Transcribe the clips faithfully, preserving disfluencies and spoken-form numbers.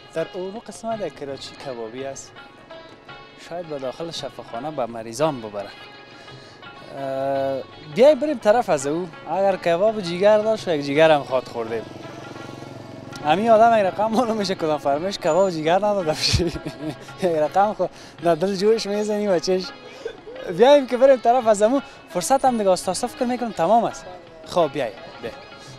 در اون قسمت یک کراچی کبابی است، شاید به داخل شفاخانه به مریضان ببره. بیای بریم طرف از او، اگر کباب جیگر داشت یک جیگر هم خواد خوردیم. همین آدم یک رقم معلوم میشه کدام فرمایش کباب جیگر نداده بشه. یک رقم خود در دل جوش میزنی و چش. بیاییم که بریم طرف از امو، فرصت هم دیگه استاسا فکر میکنم تمام است. خب بیای بیای.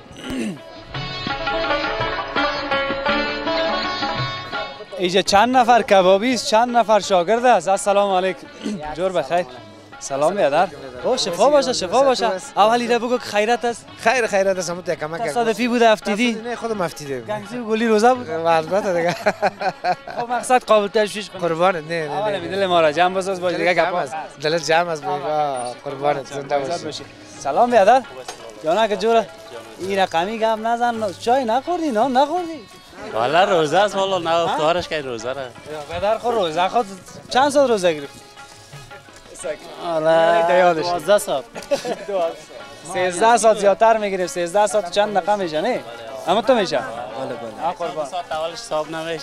اینجا چند نفر کبابی است، چند نفر شاگرد است. السلام علیکم. جور بخیر. سلام بیادر. او شفا باشه شفا باشه. اولی را بگو که خیرت است. خیر خیرت است. همون تکمه که تصادفی بوده افتیدی؟ نه خودم افتیدم. گنگزی و گلی روزه بود. البته دیگه. خب مقصد قابل تشویش کن. قربانت نه نه. اولی دل ما را جمع بساز باش دیگه گپ است. دلت جمع است بگا قربانت زنده باشی. سلام بیادر. جانا که جوره. این رقمی گپ نزن. چای نخوردی نه نخوردی؟ والا روزه است والا نه افتارش که روزه را. بیادر خود روزه خود چند سال روزه گرفتی؟ والا دیادش. دوازده سال. سیزده ساعت زیادتر میگیریم. سیزده ساعت چند دقیقه میشه نه؟ اما تو میشه؟ بله بله. قربان. ساعت اولش حساب نمیشه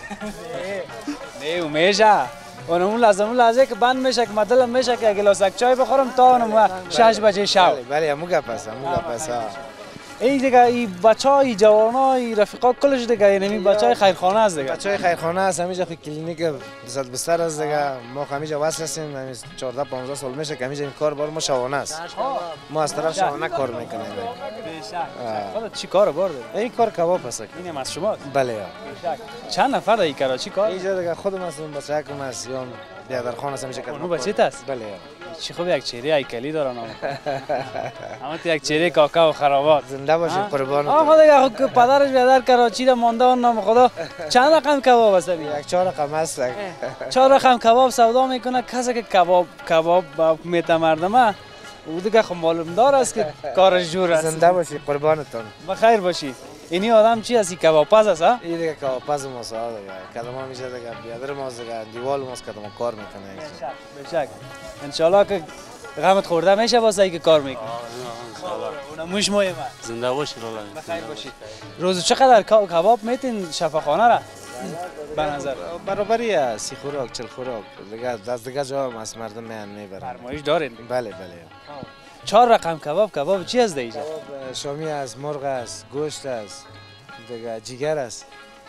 نه میشه. اون لازم اون لازم که بند میشه که مدلم میشه که گلاس چای بخورم تا اونم شش بجه شب. بله همون گپ است همون گپ است. این دیگه این بچهای جوانای رفیقا کلش دیگه یعنی بچهای خیرخانه است دیگه. بچهای خیرخانه است همینجا خود کلینیک دوصد بستر است دیگه. ما همینجا وصل هستیم. همین چهارده پانزده سال میشه که همینجا این کار بار ما شوانه است. ما از طرف شوانه کار میکنیم. خودت چی کار برده؟ این کار کباب است. اینم از شما؟ بله. چند نفر در کراچی کار؟ اینجا دیگه خودم هستم بچه‌کم است یا بیادر خان است همیشه کار. اونو بچه‌ت است؟ بله. چی خوب یک چهره هیکلی دارن اما. اما تو یک چهره کاکا و خرابات. زنده باشی قربان. آقا دیگه خود پدرش بیادر کراچی را مانده اون نام خدا. چند رقم کباب است؟ یک چهار رقم است. چهار رقم کباب سودا میکنه کسی که کباب کباب میته مردمه. او دیگه خب معلوم دار است که کارش جور است. زنده باشی قربانتون. بخیر باشی. اینی آدم چی هستی کباب پز است ها؟ این دیگه کباب پز ماست دیگه. کدام میشه دیگه بیادر ماست دیگه دیوال ماست کدام کار میکنه. بشک. ان شاء الله که غمت خورده میشه واسه که کار میکنه. اونم موش مهمه. زنده باشی والا. بخیر باشی. روز چقدر کباب میتین شفاخانه را؟ به نظر برابری است. سی خوراک چهل خوراک دیگه دست دیگه جا از مردم میان میبرن. فرمایش دارین؟ بله بله. چهار رقم کباب کباب چی از دیجا؟ کباب شامی است، مرغ است، گوشت است، دیگه جیگر است.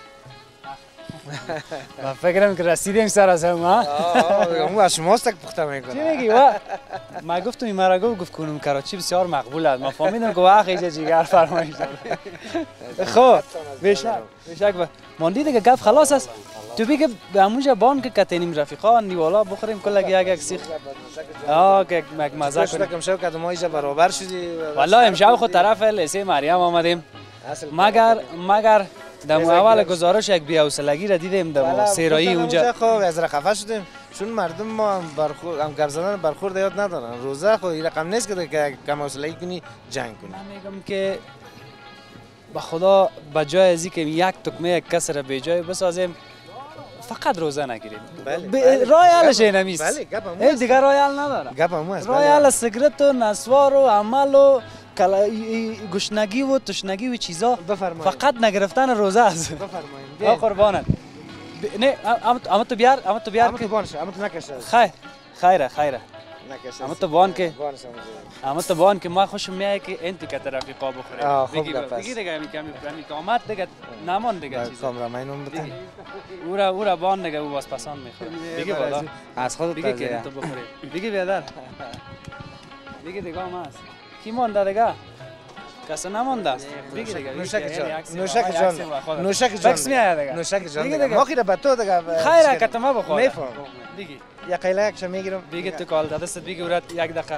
من فکرم که رسیدیم سر از هم ها؟ اون از شماست که پخته میکنه. چی میگی وا؟ ما گفتم این مرا گفت کنم کراچی بسیار مقبول است. ما فهمیدم که واقعا اینجا جیگر فرمایش داره. خب بشک بشک ماندی دیگه گپ خلاص است. تو بگی به همونجا بان که کتینیم رفیقا نیوالا بخوریم کلا یک یک سیخ. آه که یک مزه کنیم. کم شو که ما اینجا برابر شدی. والله امشب خود طرف لیسه مریم آمدیم. مگر مگر دم اول گزارش یک بی‌حوصلگی را دیدیم دم سیرایی اونجا. خب از را خفه شدیم. چون مردم ما هم برخورد هم گرزدن برخورد یاد ندارن. روزه خو این رقم نیست که کم حوصلگی کنی جنگ کنی. من میگم که به خدا به جای از اینکه یک تکمه یک کس را به جای بسازیم فقط روزه نگیریم. بله. رای حلش اینمیست. بله گپ همون است. دیگه رای حل نداره. گپ همون است. رای حل سیگرت و نسوار و عمل و گشنگی و تشنگی و چیزا فقط نگرفتن روزه است. بفرمایید. آ قربانت. نه اما تو بیار اما تو بیار اما تو بانش اما تو نکشه. خیر خیره خیره. نکشه. اما تو بان که اما تو بان که ما خوشم میاد که انت که رفیقا بخوره. بگی بگی دیگه کمی کمی کامات دیگه نمان دیگه چیزا. کامرا مینم بده. اورا اورا بان دیگه او باز پسند میخوره. بگی بالا. از خودت بگی که تو بخوری. بگی بیادر. بگی دیگه ما است. کی مونده دیگه؟ کس نمونده است. بگی دیگه. نوشک جان. نوشک جان. نوشک جان. بکس میاد دیگه. نوشک جان. ما خیره به تو دیگه. خیره که تو بخور. میفهم. بگی. یا قیله یکش میگیرم. بگی تو کال دادست بگی ورات یک دقیقه.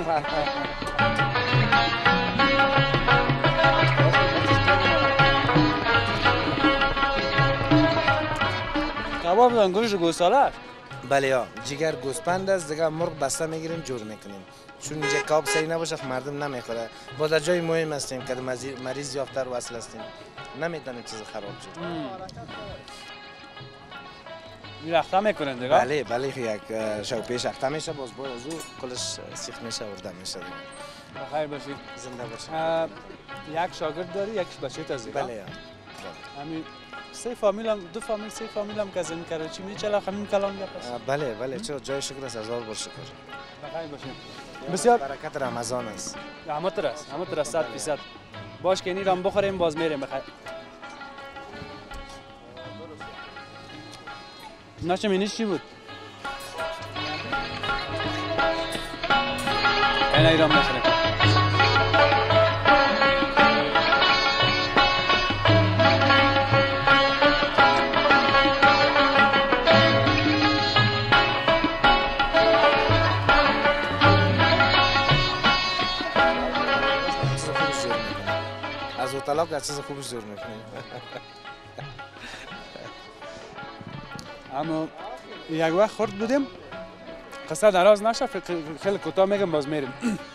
کباب دان گوشت گوساله. بله یا جگر گوسپند است دیگه مرغ بسته میگیریم جور میکنیم. چون اینجا کباب سری نباشه مردم نمیخوره. با در جای مهم هستیم که مریض یافتر وصل هستیم. نمیتونیم چیز خراب شه. این اخته میکنن دیگه؟ بله بله یک شو پیش اخته میشه باز باید از او کلش سیخ میشه ورده میشه دیگه. بخیر باشید. زنده باشید. یک شاگرد داری یکیش بچه تا دیگه؟ بله یا. همین سه فامیل هم دو فامیل سه فامیل هم که از این کراچی می چلا همین کلام گپ است. بله بله چرا جای شکر است هزار بار شکر. بخیر باشین. بسیار برکت رمضان است. همه تر است همه تر است صد درصد. باش که اینم بخوریم باز میریم بخیر. ناشم اینش چی بود؟ این ایران بخوریم. از اوتلاق از چیز خوبش زور میکنیم. اما یک وقت خورد بودیم قصه دراز نشه خیلی کوتاه میگم باز میریم.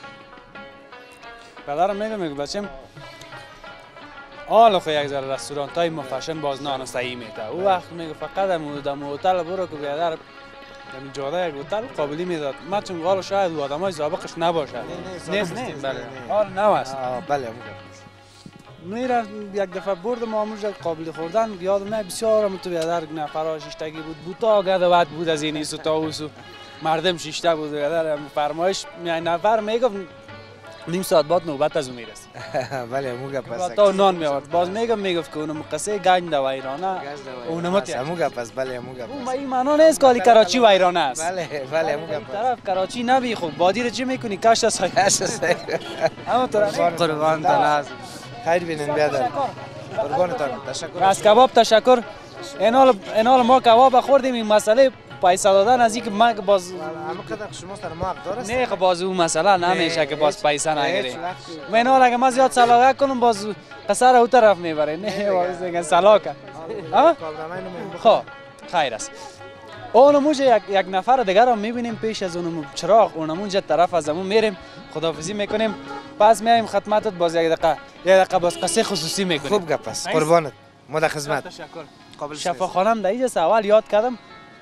پدرم میگه میگه بچم حالا خو یک ذره رستوران های مفشن باز نان صحیح میده. او وقت میگه فقط دم دم هتل برو که بیادر دم جاده یک هتل قابلی میداد. من چون حالا شاید آدمای سابقش نباشه. نیست نه بله. حالا نو است. بله میره یک دفعه بردم آموزش قابل خوردن یادم نه بسیار هم تو بیادر نفر شیشتگی بود بوتا گده بعد بود از این ایسو تا اوسو مردم شیشته بود بیادر فرمایش نفر میگفت نیم ساعت بعد نوبت از اون میرسید. بله مو گپ است. تا نان میآورد باز میگم میگفت که اونم قصه گنج و ویرانه اونم تو مو گپ است. بله مو گپ اون این معنا نیست که کراچی ویرانه است. بله بله مو گپ طرف کراچی نبی خوب بادی رو چی میکنی کاش سای اما تو قربان تن خیر بینین بیادر. قربانتان تشکر. از کباب تشکر. اینال اینال ما کباب خوردیم این مسئله پیسه دادن از اینکه من باز اما قدر شما سر ما حق است. نه باز اون مسئله نمیشه که باز پیسه نگیری. من اینال اگه من زیاد سلاقه کنم باز قصر او طرف میبره نه باز دیگه سلاقه. ها؟ خب خیر است. اونموج یک یک نفر دیگر هم میبینیم پیش از اونم چراغ اونموج طرف از همون میریم خداحافظی میکنیم پس میایم خدمتت باز یک دقیقه یک دقیقه باز قصه خصوصی میکنیم. خوب گپ است. قربانت. ما در خدمت. تشکر. قابل شفاخانم در اینجا اول یاد کردم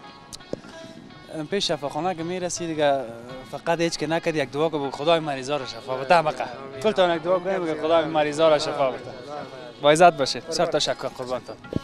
پیش شفاخانه که میرسی دیگه فقط هیچ که نکرد یک دعا که خدای مریضا رو شفا بده مقا کلتون یک دعا کنیم که خدای مریضا رو شفا بده با عزت باشید. بسیار تشکر قربانتون.